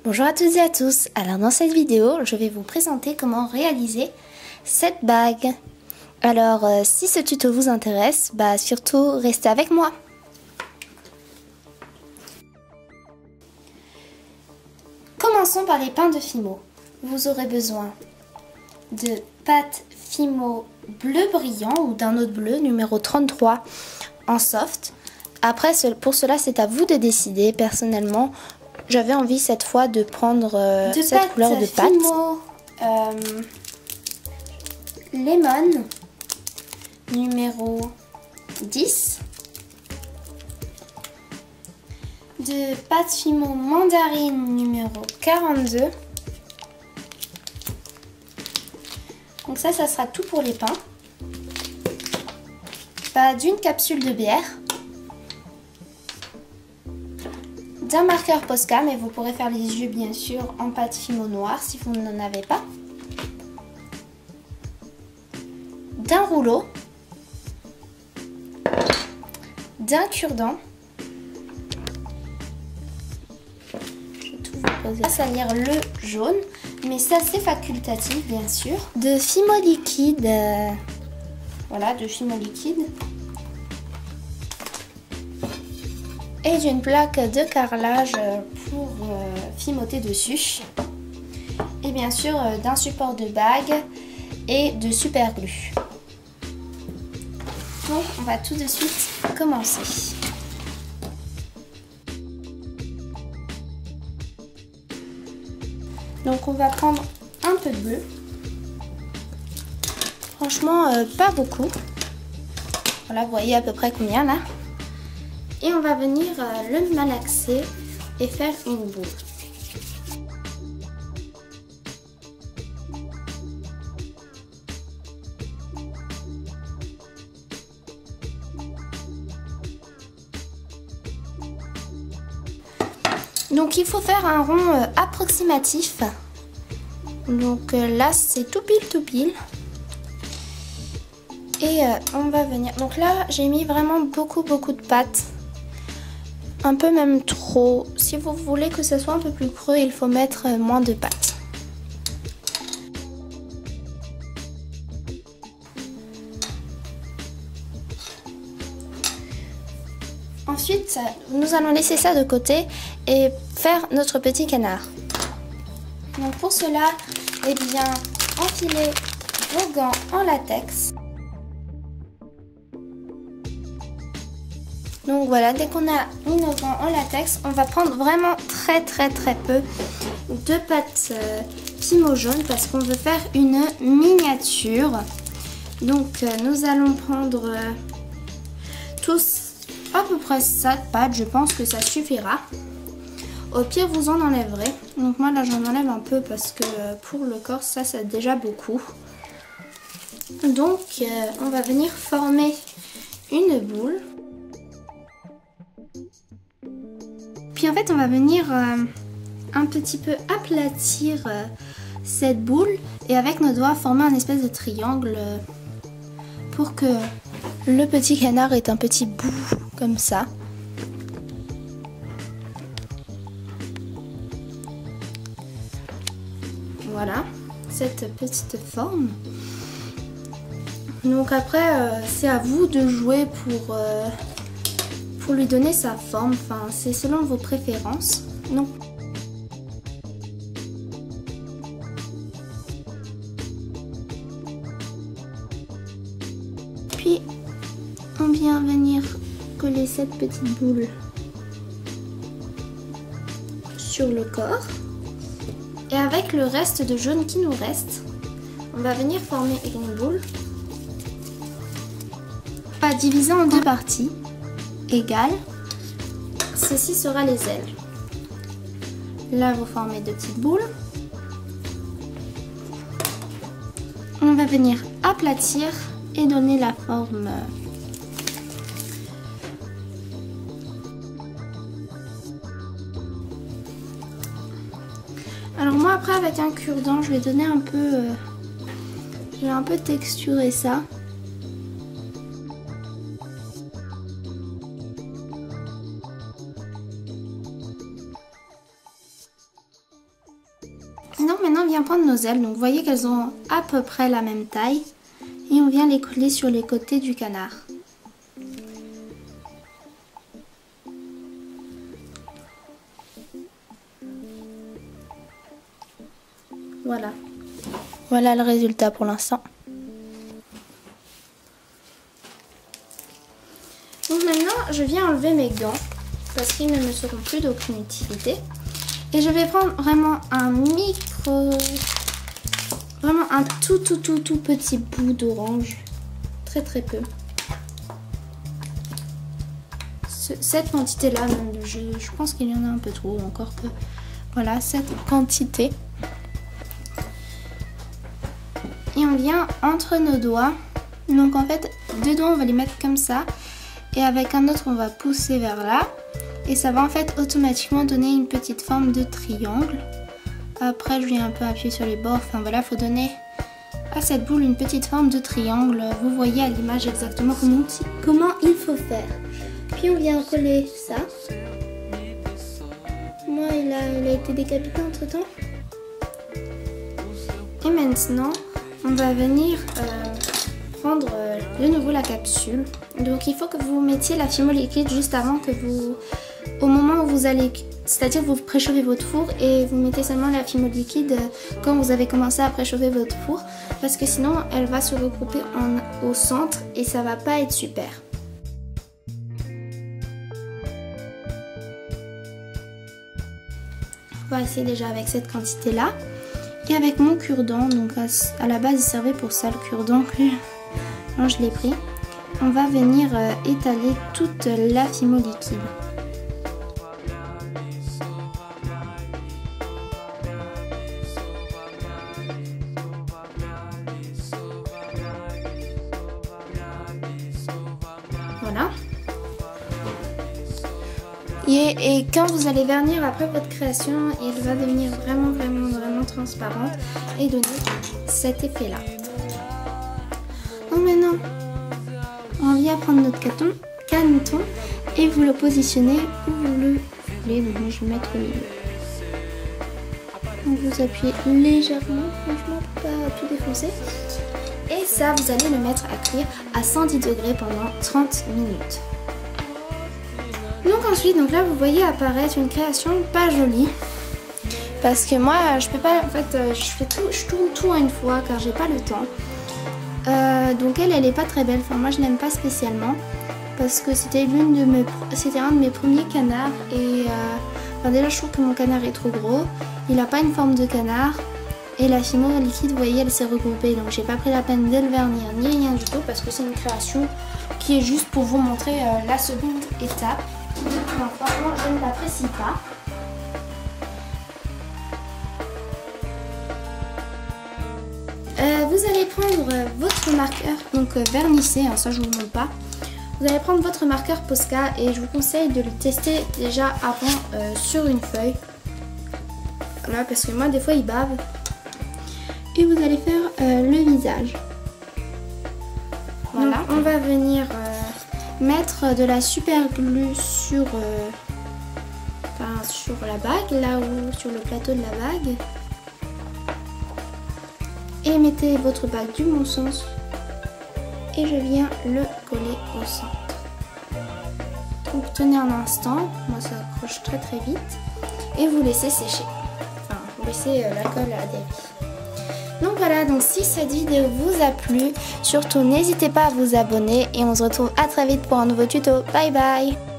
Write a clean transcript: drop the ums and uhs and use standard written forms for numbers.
Bonjour à toutes et à tous, alors dans cette vidéo je vais vous présenter comment réaliser cette bague. Alors si ce tuto vous intéresse, surtout restez avec moi. Commençons par les pains de Fimo. Vous aurez besoin de pâte Fimo bleu brillant ou d'un autre bleu numéro 33 en soft. Après pour cela c'est à vous de décider. Personnellement j'avais envie cette fois de prendre cette couleur de pâte. Fimo Lemon numéro 10. De pâte Fimo mandarine numéro 42. Donc ça sera tout pour les pains. D'une capsule de bière. D'un marqueur Posca, mais vous pourrez faire les yeux bien sûr en pâte Fimo noire si vous n'en avez pas. D'un rouleau. D'un cure-dent. Je vais tout vous poser. À salir le jaune, mais ça c'est facultatif bien sûr. De Fimo liquide. Voilà, de Fimo liquide. Et d'une plaque de carrelage pour fimoter dessus. Et bien sûr d'un support de bague et de super glue. Donc on va tout de suite commencer. Donc on va prendre un peu de bleu. Franchement pas beaucoup. Voilà, vous voyez à peu près combien là. Et on va venir le malaxer et faire une boule. Donc il faut faire un rond approximatif. Donc là c'est tout pile. Et on va venir. Donc là j'ai mis vraiment beaucoup de pâte. Un peu même trop. Si vous voulez que ce soit un peu plus creux, il faut mettre moins de pâte. Ensuite, nous allons laisser ça de côté et faire notre petit canard. Donc pour cela, enfilez vos gants en latex. Donc voilà, dès qu'on a mis nos gants en latex, on va prendre vraiment très peu de pâte Fimo jaune parce qu'on veut faire une miniature. Donc nous allons prendre tous à peu près ça de pâte, je pense que ça suffira. Au pire vous en enlèverez. Donc moi là j'en enlève un peu parce que pour le corps ça c'est déjà beaucoup. Donc on va venir former une boule. Puis en fait on va venir un petit peu aplatir cette boule et avec nos doigts former un espèce de triangle pour que le petit canard ait un petit bout comme ça. Voilà, cette petite forme. Donc après c'est à vous de jouer pour lui donner sa forme, enfin c'est selon vos préférences. Donc puis on vient venir coller cette petite boule sur le corps et avec le reste de jaune qui nous reste, on va venir former une boule pas divisée en deux parties égales. Ceci sera les ailes. Là vous formez deux petites boules. On va venir aplatir et donner la forme. Alors moi après avec un cure-dent je vais donner un peu je vais un peu texturer ça. sinon maintenant on vient prendre nos ailes. Donc vous voyez qu'elles ont à peu près la même taille. Et on vient les coller sur les côtés du canard. Voilà. Voilà le résultat pour l'instant. Donc maintenant, je viens enlever mes gants parce qu'ils ne me seront plus d'aucune utilité. Et je vais prendre vraiment un vraiment un tout petit bout d'orange. Très peu. Cette quantité-là, je pense qu'il y en a un peu trop, encore peu. Voilà, cette quantité. Et on vient entre nos doigts. Donc en fait, deux doigts on va les mettre comme ça. Et avec un autre on va pousser vers là. Et ça va en fait automatiquement donner une petite forme de triangle. Après je viens un peu appuyer sur les bords. Enfin voilà, il faut donner à cette boule une petite forme de triangle. Vous voyez à l'image exactement comment il faut faire. Puis on vient coller ça. Moi il a été décapité entre temps. Et maintenant on va venir prendre de nouveau la capsule. Donc il faut que vous mettiez la fimo liquide juste avant que vous... Au moment où vous allez... C'est-à-dire vous préchauffez votre four et vous mettez seulement la fimo liquide quand vous avez commencé à préchauffer votre four. Parce que sinon elle va se regrouper au centre et ça va pas être super. On va essayer déjà avec cette quantité là. Et avec mon cure-dent, donc à la base il servait pour ça le cure-dent, moi je l'ai pris. On va venir étaler toute la fimo liquide. Voilà. Et quand vous allez vernir après votre création, elle va devenir vraiment transparente et donner cet effet là. Donc maintenant, on vient prendre notre caneton et vous le positionnez où vous le voulez. Donc moi je vais mettre au milieu. Donc vous appuyez légèrement, franchement pour pas tout défoncer. Et ça, vous allez le mettre à cuire à 110 degrés pendant 30 minutes. Donc ensuite, donc là vous voyez apparaître une création pas jolie. Parce que moi je peux pas, en fait je tourne tout en une fois car j'ai pas le temps. Donc elle est pas très belle, enfin moi je l'aime pas spécialement. Parce que c'était un de mes premiers canards. Et enfin, déjà je trouve que mon canard est trop gros. Il a pas une forme de canard. Et la fimo liquide, vous voyez, elle s'est regroupée. Donc j'ai pas pris la peine de le vernir ni rien du tout. Parce que c'est une création qui est juste pour vous montrer la seconde étape. Donc franchement je ne l'apprécie pas. Vous allez prendre votre marqueur, donc vernissé, hein, ça je vous montre pas. Vous allez prendre votre marqueur Posca et je vous conseille de le tester déjà avant sur une feuille. Voilà, parce que moi des fois il bave. Et vous allez faire le visage. Voilà, donc, on va venir mettre de la super glue sur la bague, là où sur le plateau de la bague. Et mettez votre bague du bon sens. Et je viens le coller au centre. Donc tenez un instant, moi ça accroche très vite. Et vous laissez sécher. Enfin, vous laissez la colle adhérer. Donc voilà, donc si cette vidéo vous a plu, surtout n'hésitez pas à vous abonner. Et on se retrouve à très vite pour un nouveau tuto. Bye bye!